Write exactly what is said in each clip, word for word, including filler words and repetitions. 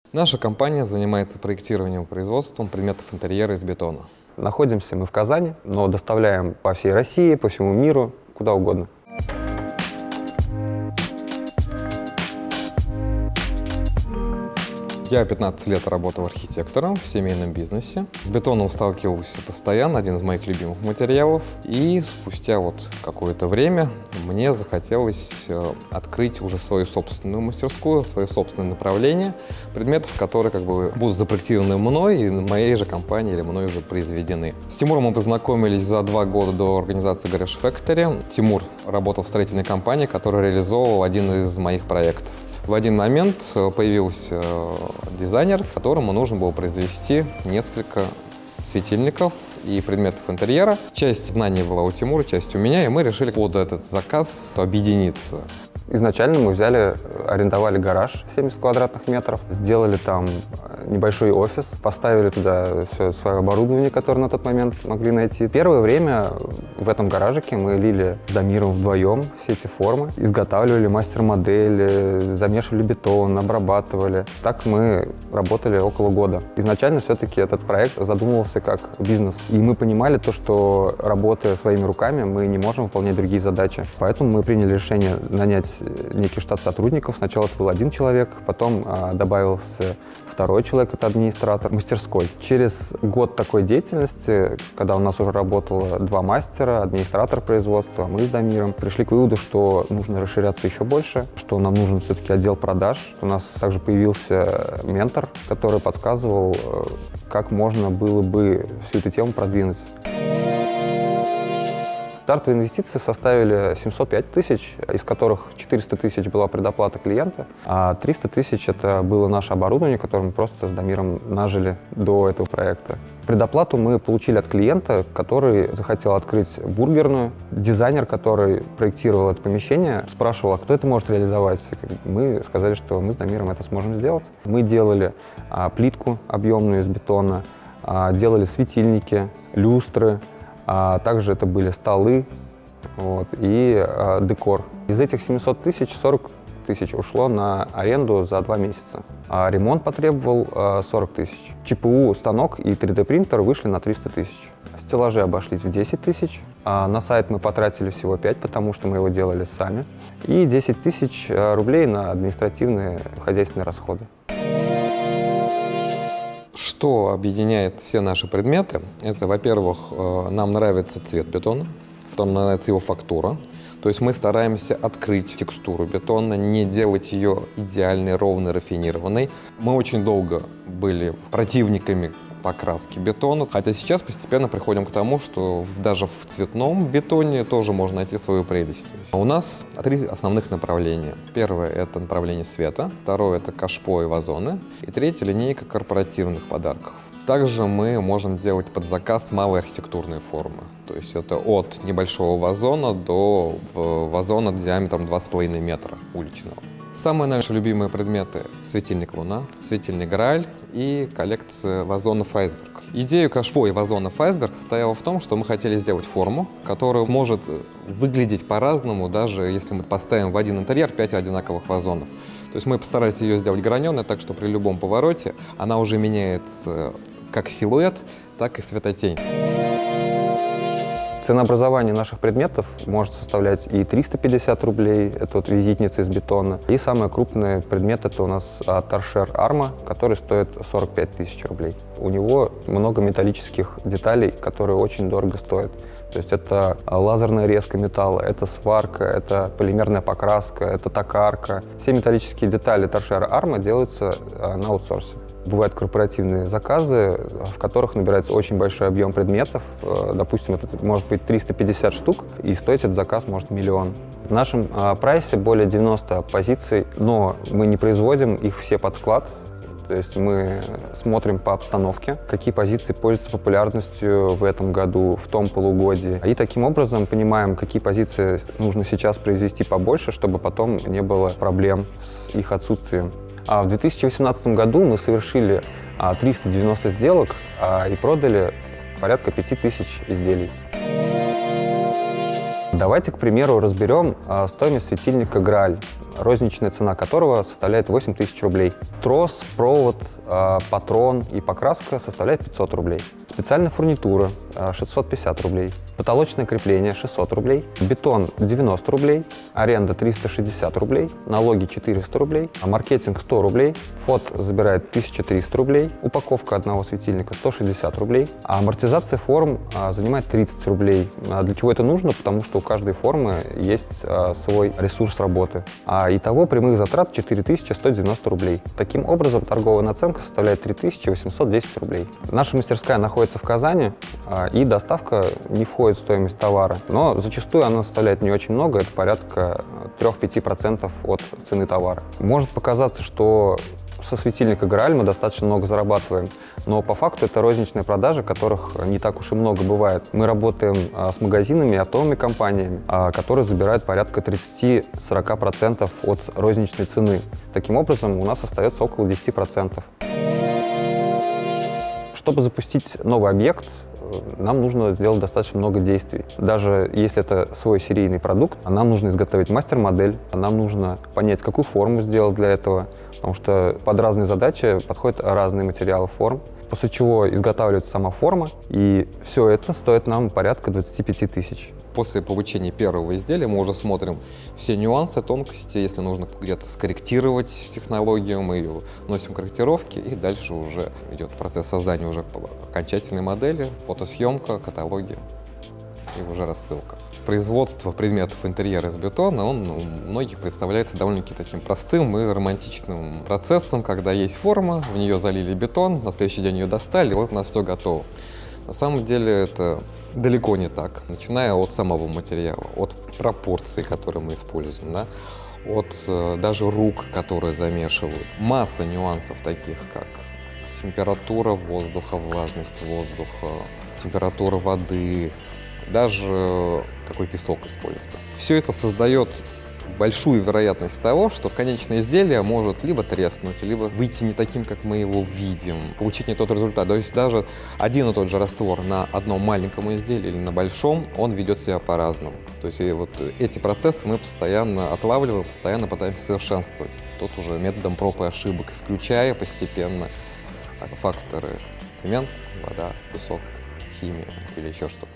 Наша компания занимается проектированием и производством предметов интерьера из бетона. Находимся мы в Казани, но доставляем по всей России, по всему миру, куда угодно. Я пятнадцать лет работал архитектором в семейном бизнесе. С бетоном сталкивался постоянно, один из моих любимых материалов. И спустя вот какое-то время мне захотелось открыть уже свою собственную мастерскую, свое собственное направление предметов, которые как бы будут запроектированы мной и моей же компанией или мной уже произведены. С Тимуром мы познакомились за два года до организации Garage Factory. Тимур работал в строительной компании, которая реализовывала один из моих проектов. В один момент появился дизайнер, которому нужно было произвести несколько светильников и предметов интерьера. Часть знаний была у Тимура, часть у меня, и мы решили под этот заказ объединиться. Изначально мы взяли, арендовали гараж семьдесят квадратных метров, сделали там небольшой офис, поставили туда все свое оборудование, которое на тот момент могли найти. Первое время в этом гаражике мы лили с Дамиром вдвоем все эти формы, изготавливали мастер-модели, замешивали бетон, обрабатывали. Так мы работали около года. Изначально все-таки этот проект задумывался как бизнес. И мы понимали то, что работая своими руками, мы не можем выполнять другие задачи. Поэтому мы приняли решение нанять некий штат сотрудников. Сначала это был один человек, потом а, добавился второй человек, это администратор мастерской. Через год такой деятельности, когда у нас уже работало два мастера, администратор производства, мы с Дамиром пришли к выводу, что нужно расширяться еще больше, что нам нужен все-таки отдел продаж. У нас также появился ментор, который подсказывал, как можно было бы всю эту тему продвинуть. Стартовые инвестиции составили семьсот пять тысяч, из которых четыреста тысяч была предоплата клиента, а триста тысяч это было наше оборудование, которое мы просто с Дамиром нажили до этого проекта. Предоплату мы получили от клиента, который захотел открыть бургерную. Дизайнер, который проектировал это помещение, спрашивал, а кто это может реализовать. Мы сказали, что мы с Дамиром это сможем сделать. Мы делали а, плитку объемную из бетона, а, делали светильники, люстры. А также это были столы вот, и а, декор. Из этих семисот тысяч сорок тысяч ушло на аренду за два месяца. А ремонт потребовал а, сорок тысяч. ЧПУ, станок и три дэ принтер вышли на триста тысяч. Стеллажи обошлись в десять тысяч. А на сайт мы потратили всего пять, потому что мы его делали сами. И десять тысяч рублей на административные хозяйственные расходы. Что объединяет все наши предметы? Это, во-первых, нам нравится цвет бетона, потом нравится его фактура. То есть мы стараемся открыть текстуру бетона, не делать ее идеальной, ровной, рафинированной. Мы очень долго были противниками покраски бетона, хотя сейчас постепенно приходим к тому, что даже в цветном бетоне тоже можно найти свою прелесть. У нас три основных направления. Первое – это направление света, второе – это кашпо и вазоны, и третья – линейка корпоративных подарков. Также мы можем делать под заказ малые архитектурные формы, то есть это от небольшого вазона до вазона диаметром два с половиной метра уличного. Самые наши любимые предметы – светильник «Луна», светильник «Грааль» и коллекция вазонов «Айсберг». Идея кашпо и вазонов «Айсберг» состояла в том, что мы хотели сделать форму, которая может выглядеть по-разному, даже если мы поставим в один интерьер пять одинаковых вазонов. То есть мы постарались ее сделать граненой, так что при любом повороте она уже меняется как силуэт, так и светотень. Ценообразование наших предметов может составлять и триста пятьдесят рублей, это вот визитница из бетона. И самый крупный предмет это у нас торшер Арма, который стоит сорок пять тысяч рублей. У него много металлических деталей, которые очень дорого стоят. То есть это лазерная резка металла, это сварка, это полимерная покраска, это токарка. Все металлические детали торшера Арма делаются на аутсорсе. Бывают корпоративные заказы, в которых набирается очень большой объем предметов. Допустим, это может быть триста пятьдесят штук, и стоить этот заказ может миллион. В нашем прайсе более девяноста позиций, но мы не производим их все под склад. То есть мы смотрим по обстановке, какие позиции пользуются популярностью в этом году, в том полугодии. И таким образом понимаем, какие позиции нужно сейчас произвести побольше, чтобы потом не было проблем с их отсутствием. А в две тысячи восемнадцатом году мы совершили триста девяносто сделок и продали порядка пяти тысяч изделий. Давайте, к примеру, разберем стоимость светильника «Грааль». розничная цена которого составляет восемь тысяч рублей. Трос, провод, патрон и покраска составляет пятьсот рублей. Специальная фурнитура шестьсот пятьдесят рублей. Потолочное крепление шестьсот рублей. Бетон девяносто рублей. Аренда триста шестьдесят рублей. Налоги четыреста рублей. А маркетинг сто рублей. Фот забирает тысяча триста рублей. Упаковка одного светильника сто шестьдесят рублей. А амортизация форм занимает тридцать рублей. А для чего это нужно? Потому что у каждой формы есть свой ресурс работы. А итого прямых затрат четыре тысячи сто девяносто рублей. Таким образом, торговая наценка составляет три тысячи восемьсот десять рублей. Наша мастерская находится в Казани, и доставка не входит в стоимость товара, но зачастую она составляет не очень много, это порядка трёх-пяти процентов от цены товара. Может показаться, что со светильника Грааль мы достаточно много зарабатываем, но по факту это розничные продажи, которых не так уж и много бывает. Мы работаем с магазинами и оптовыми компаниями, которые забирают порядка тридцати-сорока процентов от розничной цены. Таким образом, у нас остается около десяти процентов. Чтобы запустить новый объект, нам нужно сделать достаточно много действий. Даже если это свой серийный продукт, нам нужно изготовить мастер-модель, нам нужно понять, какую форму сделать для этого, потому что под разные задачи подходят разные материалы форм, после чего изготавливается сама форма, и все это стоит нам порядка двадцати пяти тысяч. После получения первого изделия мы уже смотрим все нюансы, тонкости. Если нужно где-то скорректировать технологию, мы ее вносим корректировки, и дальше уже идет процесс создания уже окончательной модели, фотосъемка, каталоги и уже рассылка. Производство предметов интерьера из бетона, он у многих представляется довольно-таки таким простым и романтичным процессом, когда есть форма, в нее залили бетон, на следующий день ее достали, и вот у нас все готово. На самом деле это далеко не так. Начиная от самого материала, от пропорций, которые мы используем, да, от э, даже рук, которые замешивают. Масса нюансов таких, как температура воздуха, влажность воздуха, температура воды, даже какой песок используется. Все это создает большую вероятность того, что в конечное изделие может либо треснуть, либо выйти не таким, как мы его видим, получить не тот результат. То есть даже один и тот же раствор на одном маленьком изделии или на большом, он ведет себя по-разному. То есть и вот эти процессы мы постоянно отлавливаем, постоянно пытаемся совершенствовать. Тут уже методом проб и ошибок, исключая постепенно факторы цемент, вода, песок, химия или еще что-то.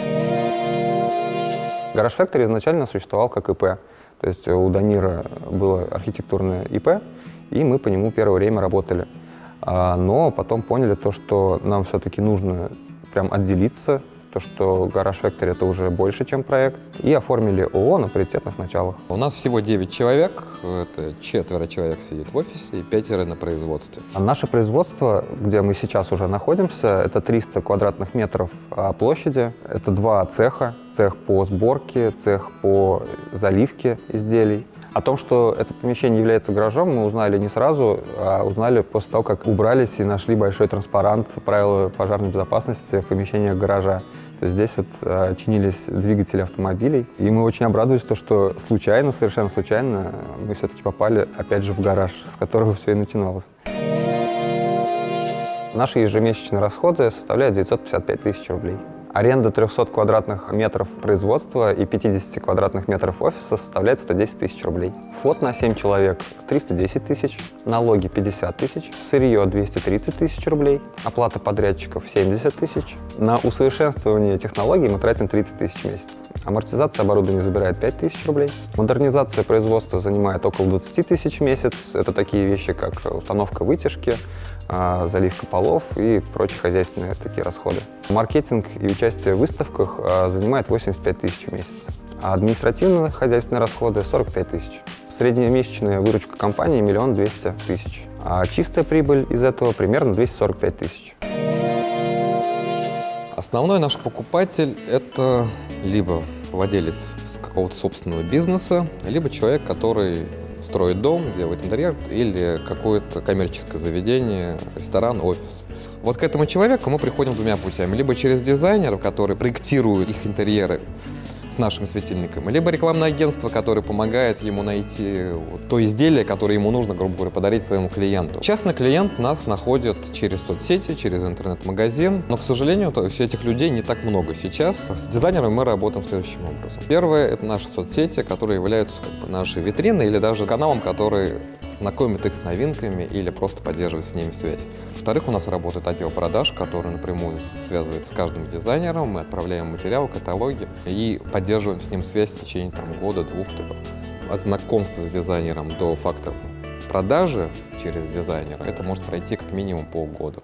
Garage Factory изначально существовал как ИП. То есть у Данира было архитектурное ИП, и мы по нему первое время работали. Но потом поняли то, что нам все-таки нужно прям отделиться, то, что Garage Factory — это уже больше, чем проект, и оформили ООО на паритетных началах. У нас всего девять человек, это четверо человек сидит в офисе и пятеро на производстве. А наше производство, где мы сейчас уже находимся, это триста квадратных метров площади, это два цеха, цех по сборке, цех по заливке изделий. О том, что это помещение является гаражом, мы узнали не сразу, а узнали после того, как убрались и нашли большой транспарант «Правила пожарной безопасности» в помещениях гаража. То есть здесь вот а, чинились двигатели автомобилей, и мы очень обрадовались, то, что случайно, совершенно случайно, мы все-таки попали опять же в гараж, с которого все и начиналось. Наши ежемесячные расходы составляют девятьсот пятьдесят пять тысяч рублей. Аренда трёхсот квадратных метров производства и пятидесяти квадратных метров офиса составляет сто десять тысяч рублей. Фот на семь человек — триста десять тысяч, налоги — пятьдесят тысяч, сырье — двести тридцать тысяч рублей, оплата подрядчиков — семьдесят тысяч. На усовершенствование технологий мы тратим тридцать тысяч в месяц. Амортизация оборудования забирает пять тысяч рублей. Модернизация производства занимает около двадцати тысяч в месяц. Это такие вещи, как установка вытяжки, заливка полов и прочие хозяйственные такие расходы. Маркетинг и участие в выставках занимает восемьдесят пять тысяч в месяц. А административные хозяйственные расходы — сорок пять тысяч. Средняя месячная выручка компании — миллион двести тысяч. А чистая прибыль из этого примерно двести сорок пять тысяч. Основной наш покупатель – это либо владелец какого-то собственного бизнеса, либо человек, который строит дом, делает интерьер, или какое-то коммерческое заведение, ресторан, офис. Вот к этому человеку мы приходим двумя путями. Либо через дизайнеров, которые проектируют их интерьеры с нашими светильниками, либо рекламное агентство, которое помогает ему найти вот то изделие, которое ему нужно, грубо говоря, подарить своему клиенту. Частный клиент нас находит через соцсети, через интернет-магазин, но, к сожалению, то есть этих людей не так много сейчас. С дизайнерами мы работаем следующим образом. Первое — это наши соцсети, которые являются как бы нашей витриной или даже каналом, который знакомит их с новинками или просто поддерживает с ними связь. Во-вторых, у нас работает отдел продаж, который напрямую связывается с каждым дизайнером. Мы отправляем материал, каталоги и поддерживаем с ним связь в течение там, года, двух. От знакомства с дизайнером до факта продажи через дизайнера это может пройти как минимум полгода.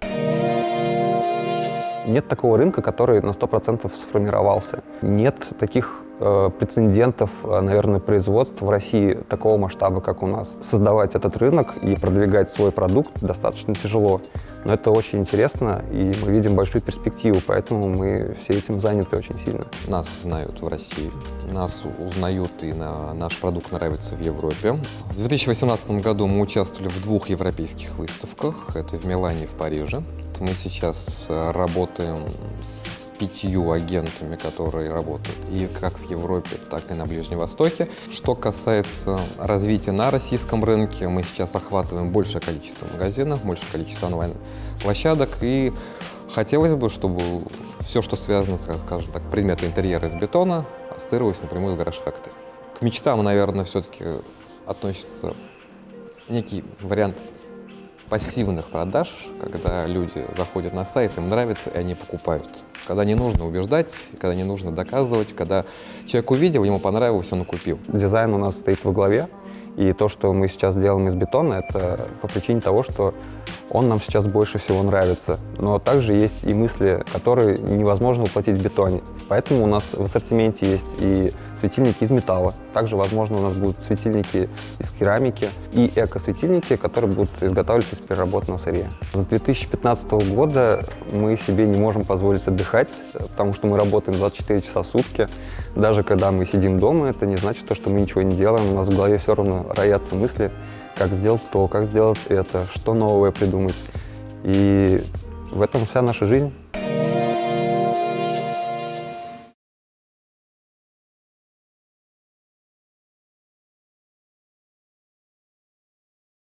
Нет такого рынка, который на сто процентов сформировался. Нет таких э, прецедентов, наверное, производств в России такого масштаба, как у нас. Создавать этот рынок и продвигать свой продукт достаточно тяжело. Но это очень интересно, и мы видим большую перспективу, поэтому мы все этим заняты очень сильно. Нас знают в России, нас узнают, и на, наш продукт нравится в Европе. В две тысячи восемнадцатом году мы участвовали в двух европейских выставках, это в Милане и в Париже. Мы сейчас работаем с пятью агентами, которые работают и как в Европе, так и на Ближнем Востоке. Что касается развития на российском рынке, мы сейчас охватываем большее количество магазинов, большее количество онлайн-площадок, и хотелось бы, чтобы все, что связано, скажем так, предметы интерьера из бетона, ассоциировалось напрямую с Garage Factory. К мечтам, наверное, все-таки относится некий вариант пассивных продаж, когда люди заходят на сайт, им нравится, и они покупают. Когда не нужно убеждать, когда не нужно доказывать, когда человек увидел, ему понравилось, он купил. Дизайн у нас стоит во главе, и то, что мы сейчас делаем из бетона, это по причине того, что он нам сейчас больше всего нравится. Но также есть и мысли, которые невозможно воплотить в бетоне. Поэтому у нас в ассортименте есть и светильники из металла. Также, возможно, у нас будут светильники из керамики и эко-светильники, которые будут изготавливаться из переработанного сырья. С две тысячи пятнадцатого года мы себе не можем позволить отдыхать, потому что мы работаем двадцать четыре часа в сутки. Даже когда мы сидим дома, это не значит, что мы ничего не делаем. У нас в голове все равно роятся мысли, как сделать то, как сделать это, что новое придумать. И в этом вся наша жизнь.